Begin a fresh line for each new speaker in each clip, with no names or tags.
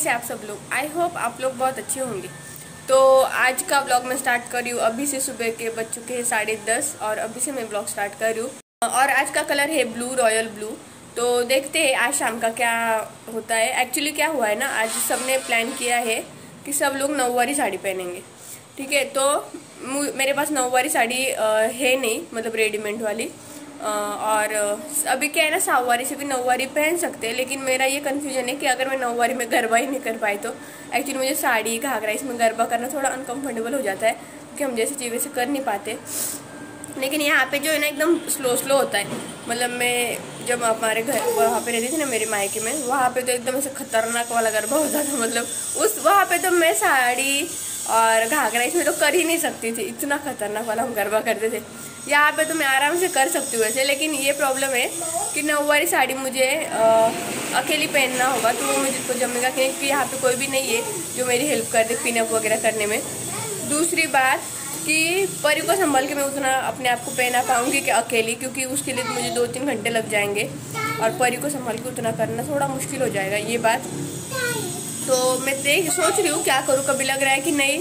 कैसे आप सब लोग। आई होप आप लोग बहुत अच्छे होंगे। तो आज का ब्लॉग मैं स्टार्ट कर रही हूँ। अभी से सुबह के बज चुके हैं 10:30 और अभी से मैं ब्लॉग स्टार्ट कर रही हूँ। और आज का कलर है ब्लू, रॉयल ब्लू। तो देखते हैं आज शाम का क्या होता है। एक्चुअली क्या हुआ है ना, आज सबने प्लान किया है कि सब लोग नौवारी साड़ी पहनेंगे। ठीक है, तो मेरे पास नौवारी साड़ी है नहीं, मतलब रेडीमेड वाली। और अभी क्या है ना, साववारी से भी नौवारी पहन सकते हैं, लेकिन मेरा ये कन्फ्यूजन है कि अगर मैं नौवारी में गरबा ही नहीं कर पाई तो एक्चुअली मुझे साड़ी घाघरा इसमें गरबा करना थोड़ा अनकंफर्टेबल हो जाता है, क्योंकि हम जैसी चीज़ें से कर नहीं पाते। लेकिन यहाँ पे जो है ना एकदम स्लो होता है। मतलब मैं जब हमारे घर वहाँ पे रहती थी ना, मेरे मायके में, वहाँ पे तो एकदम ऐसे खतरनाक वाला गरबा होता था। मतलब उस वहाँ पे तो मैं साड़ी और घाघरा इसमें तो कर ही नहीं सकती थी, इतना खतरनाक वाला हम गरबा करते थे। यहाँ पे तो मैं आराम से कर सकती हूँ वैसे, लेकिन ये प्रॉब्लम है कि नौवारी साड़ी मुझे अकेली पहनना होगा, तो वो मुझे को जमेगा कि नहीं, क्योंकि यहाँ पे कोई भी नहीं है जो मेरी हेल्प कर दे पिनअप वगैरह करने में। दूसरी बात कि परी को संभाल के मैं उतना अपने आप को पहना पाऊंगी कि अकेली, क्योंकि उसके लिए मुझे 2-3 घंटे लग जाएंगे और परी को संभाल के उतना करना थोड़ा मुश्किल हो जाएगा, ये बात। तो मैं सोच रही हूँ क्या करूँ। कभी लग रहा है कि नहीं,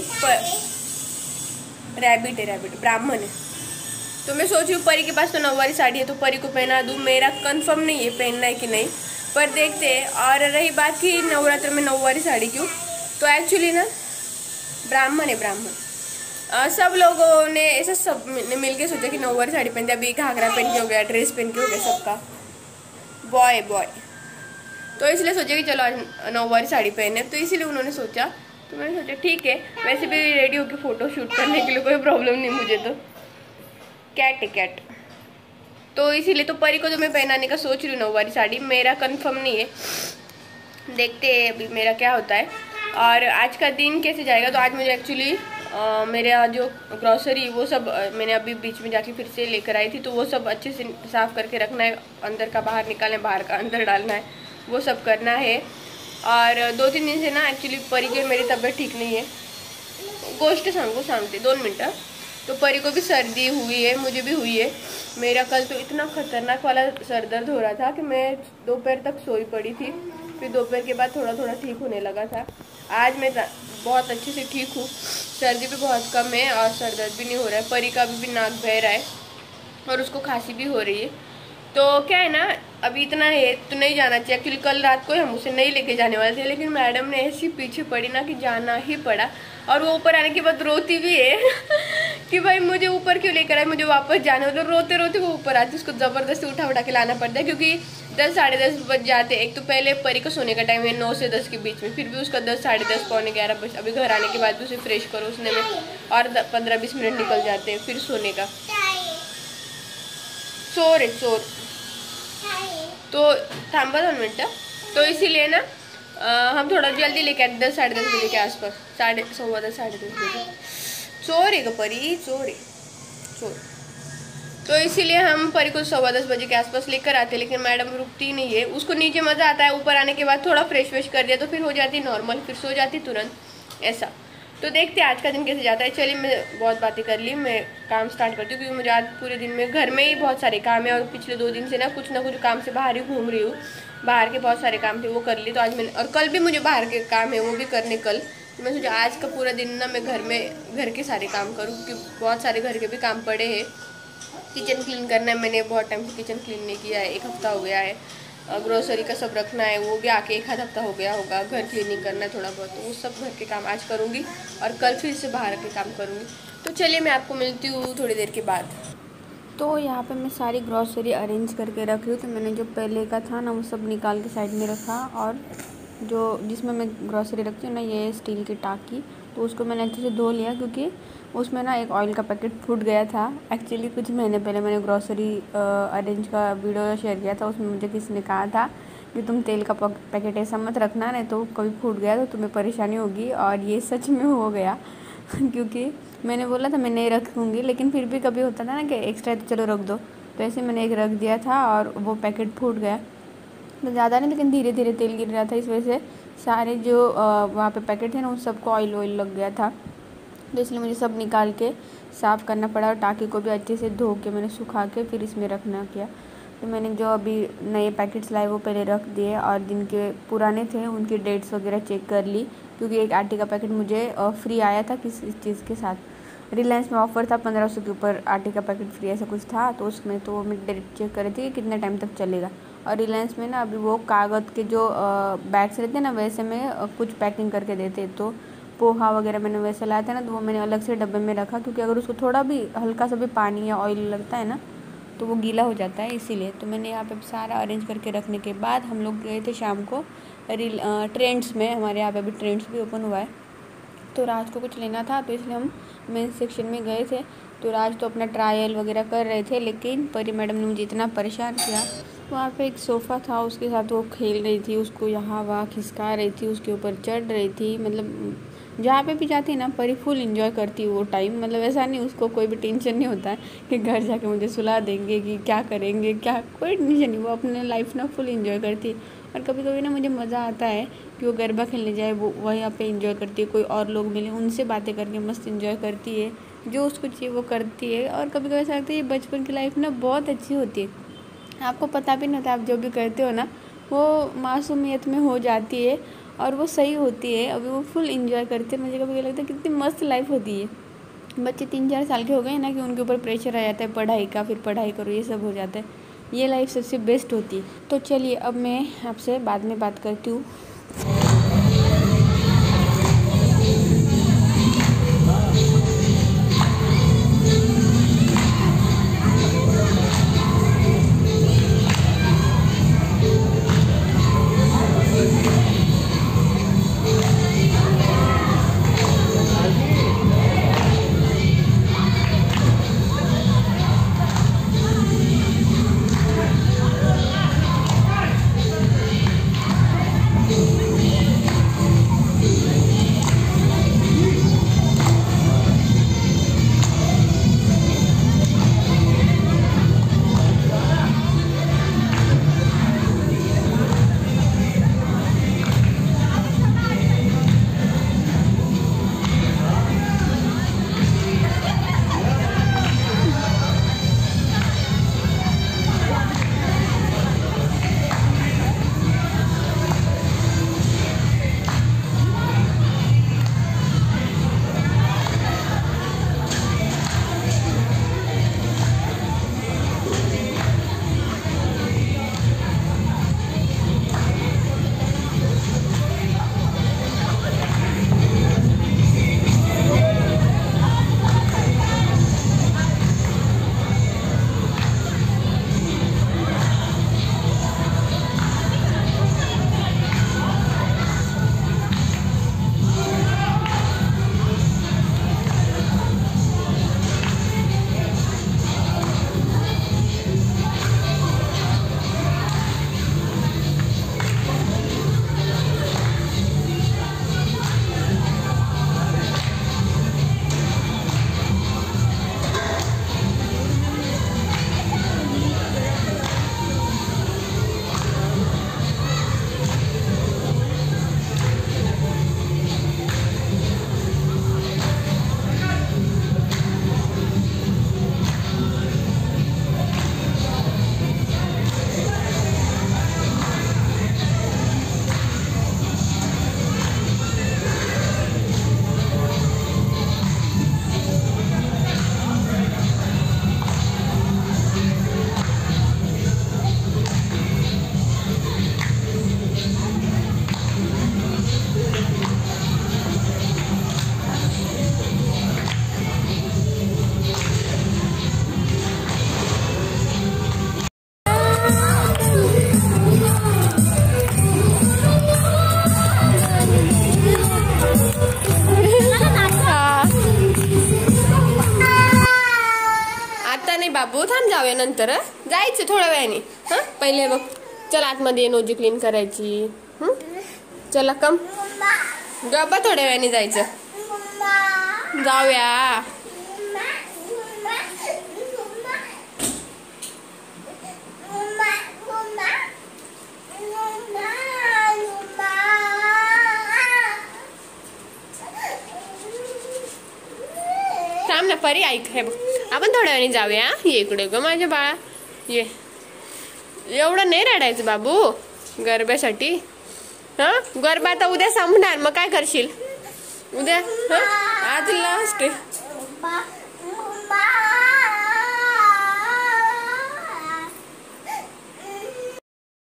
रैबिट ब्राह्मण है, तो मैं सोच रही हूँ परी के पास तो नौवारी साड़ी है तो परी को पहना दूँ। मेरा कंफर्म नहीं है पहनना है कि नहीं, पर देखते हैं। और रही बात कि नवरात्र में नौवारी साड़ी क्यों, तो एक्चुअली ना ब्राह्मण है, ब्राह्मण। सब लोगों ने ऐसा सब ने मिलके सोचा कि नौवारी साड़ी पहनते, अभी घाघरा पहन के हो गया, ड्रेस पहन के हो गया सबका, बॉय तो इसलिए सोचा कि चलो आज नौवारी साड़ी पहने, तो इसीलिए उन्होंने सोचा। तो मैंने सोचा ठीक है, वैसे भी रेडी होकर फोटो शूट करने के लिए कोई प्रॉब्लम नहीं मुझे। तो कैट तो इसीलिए तो परी को जो मैं पहनाने का सोच रही हूँ नौवारी साड़ी, मेरा कंफर्म नहीं है, देखते हैं अभी मेरा क्या होता है और आज का दिन कैसे जाएगा। तो आज मुझे एक्चुअली मेरा जो ग्रॉसरी वो सब मैंने अभी बीच में जाके फिर से लेकर आई थी, तो वो सब अच्छे से साफ़ करके रखना है, अंदर का बाहर निकालना है, बाहर का अंदर डालना है, वो सब करना है। और 2-3 दिन से ना एक्चुअली परी की मेरी तबीयत ठीक नहीं है। गोष्ट सांगते 2 मिनट। तो परी को भी सर्दी हुई है, मुझे भी हुई है। मेरा कल तो इतना खतरनाक वाला सर दर्द हो रहा था कि मैं दोपहर तक सोई पड़ी थी, फिर दोपहर के बाद थोड़ा थोड़ा ठीक होने लगा था। आज मैं बहुत अच्छे से ठीक हूँ, सर्दी भी बहुत कम है और सर दर्द भी नहीं हो रहा है। परी का भी नाक बह रहा है और उसको खांसी भी हो रही है। तो क्या है ना, अभी इतना है तो नहीं जाना चाहिए। एक्चुअली कल रात को हम उसे नहीं लेके जाने वाले थे, लेकिन मैडम ने ऐसी पीछे पड़ी ना कि जाना ही पड़ा। और वो ऊपर आने के बाद रोती भी है कि भाई मुझे ऊपर क्यों लेकर आए, मुझे वापस जाना है। तो रोते रोते वो ऊपर आती, उसको ज़बरदस्ती उठा के लाना पड़ता है, क्योंकि 10-10:30 बज जाते। एक तो पहले परी को सोने का टाइम है 9 से 10 के बीच में, फिर भी उसका 10-10:30 पौने 11 बजे। अभी घर आने के बाद भी उसे फ्रेश करो उसने में और 15-20 मिनट निकल जाते हैं फिर सोने का। शोर तो थांबा 2 मिनट। तो इसीलिए ना हम थोड़ा जल्दी लेके आते 10-10:30 बजे के आसपास, 10:15-10:30 बजे। चोर है परी, चोर। तो इसीलिए हम परी को 10:15 बजे के आसपास लेकर आते, लेकिन मैडम रुकती नहीं है। उसको नीचे मज़ा आता है, ऊपर आने के बाद थोड़ा फ्रेश कर दिया तो फिर हो जाती नॉर्मल, फिर सो जाती तुरंत ऐसा। तो देखते हैं आज का दिन कैसे जाता है। चलिए, मैं बहुत बातें कर ली, मैं काम स्टार्ट करती हूँ, क्योंकि मुझे आज पूरे दिन में घर में ही बहुत सारे काम है और पिछले 2 दिन से ना कुछ काम से बाहर ही घूम रही हूँ। बाहर के बहुत सारे काम थे वो कर ली, तो आज मैंने, और कल भी मुझे बाहर के काम है वो भी करने कल। तो मैं सोचा आज का पूरा दिन ना मैं घर के सारे काम करूँ, क्योंकि बहुत सारे घर के भी काम पड़े हैं। किचन क्लीन करना है, मैंने बहुत टाइम से किचन क्लीन नहीं किया है, 1 हफ्ता हो गया है। ग्रोसरी का सब रखना है, वो भी आके 1 आध हफ्ता हो गया होगा। घर क्लीनिंग करना है थोड़ा बहुत, तो वो सब घर के काम आज करूँगी और कल फिर से बाहर के काम करूँगी। तो चलिए मैं आपको मिलती हूँ थोड़ी देर के बाद।
तो यहाँ पे मैं सारी ग्रॉसरी अरेंज करके रख रही हूँ। तो मैंने जो पहले का था ना वो सब निकाल के साइड में रखा, और जो जिसमें मैं ग्रॉसरी रखती हूँ ना, ये स्टील की टाकी, तो उसको मैंने अच्छे से धो लिया, क्योंकि उसमें ना एक ऑयल का पैकेट फूट गया था। एक्चुअली कुछ महीने पहले मैंने ग्रॉसरी अरेंज का वीडियो शेयर किया था, उसमें मुझे किसी ने कहा था कि तुम तेल का पैकेट ऐसा मत रखना, नहीं तो कभी फूट गया तो तुम्हें परेशानी होगी। और ये सच में हो गया क्योंकि मैंने बोला था मैं नहीं रखूँगी, लेकिन फिर भी कभी होता था ना कि एक्स्ट्रा है तो चलो रख दो, तो ऐसे मैंने एक रख दिया था और वो पैकेट फूट गया। तो ज़्यादा नहीं, लेकिन धीरे धीरे तेल गिर रहा था, इस वजह से सारे जो वहाँ पे पैकेट थे ना उन सबको ऑयल लग गया था। तो इसलिए मुझे सब निकाल के साफ़ करना पड़ा, और टाँकी को भी अच्छे से धो के मैंने सुखा के फिर इसमें रखना किया। तो मैंने जो अभी नए पैकेट्स लाए वो पहले रख दिए और जिनके पुराने थे उनकी डेट्स वगैरह चेक कर ली, क्योंकि एक आटे का पैकेट मुझे फ्री आया था किस इस चीज़ के साथ, रिलायंस में ऑफ़र था 1500 के ऊपर आटे का पैकेट फ्री ऐसा कुछ था, तो उसमें तो मैं डेट चेक कर रही थी कि कितने टाइम तक चलेगा। और रिलायंस में ना अभी वो कागज़ के जो बैग्स रहते हैं ना वैसे में कुछ पैकिंग करके देते, तो पोहा वगैरह मैंने वैसे लाया था ना, तो वो मैंने अलग से डब्बे में रखा, क्योंकि अगर उसको थोड़ा भी हल्का सा भी पानी या ऑयल लगता है ना तो वो गीला हो जाता है, इसीलिए। तो मैंने यहाँ पे सारा अरेंज करके रखने के बाद हम लोग गए थे शाम को ट्रेंड्स में, हमारे यहाँ पे अभी ट्रेंड्स भी ओपन हुआ है, तो राज को कुछ लेना था तो इसलिए हम मेंस सेक्शन में गए थे। तो राज तो अपना ट्रायल वगैरह कर रहे थे, लेकिन परी मैडम ने मुझे इतना परेशान किया। वहाँ पे एक सोफ़ा था, उसके साथ वो खेल रही थी, उसको यहाँ वहाँ खिसका रही थी, उसके ऊपर चढ़ रही थी, मतलब जहाँ पे भी जाती है ना परी फुल एंजॉय करती है वो टाइम, मतलब ऐसा नहीं उसको कोई भी टेंशन नहीं होता है कि घर जाके मुझे सुला देंगे कि क्या करेंगे, क्या कोई टेंशन नहीं, वो अपने लाइफ ना फुल एंजॉय करती है। और कभी कभी ना मुझे मज़ा आता है कि वो गरबा खेलने जाए, वो वहाँ पे एंजॉय करती है, कोई और लोग मिले उनसे बातें करके मस्त एंजॉय करती है, जो उसको चाहिए वो करती है। और कभी कभी ऐसा लगता है ये बचपन की लाइफ ना बहुत अच्छी होती है, आपको पता भी नहीं होता, आप जो भी करते हो ना वो मासूमियत में हो जाती है और वो सही होती है। अभी वो फुल एंजॉय करते हैं, मुझे कभी लगता है कितनी मस्त लाइफ होती है। बच्चे 3-4 साल के हो गए ना कि उनके ऊपर प्रेशर आ जाता है पढ़ाई का, फिर पढ़ाई करो ये सब हो जाता है, ये लाइफ सबसे बेस्ट होती है। तो चलिए अब मैं आपसे बाद में बात करती हूँ।
बाबू थांब, जाऊया नंतर, जायचं थोड्या वेळाने. हां पहिले बघ, चल आतमध्ये नोजी क्लीन करायची. चला कम गप्पा, थोड्या वेळाने जायचं. जाऊया. थांब ना परी, ऐक हे बघ, आपण थोड्या वेळाने जाऊया. ये इकडे ग माझ्या बाळा, ये एवढं नाही रडायचं बाबू गरब्यासाठी. हा गरबा आता उद्या संपणार, मग काय करशील उद्या? आज लास्ट आहे.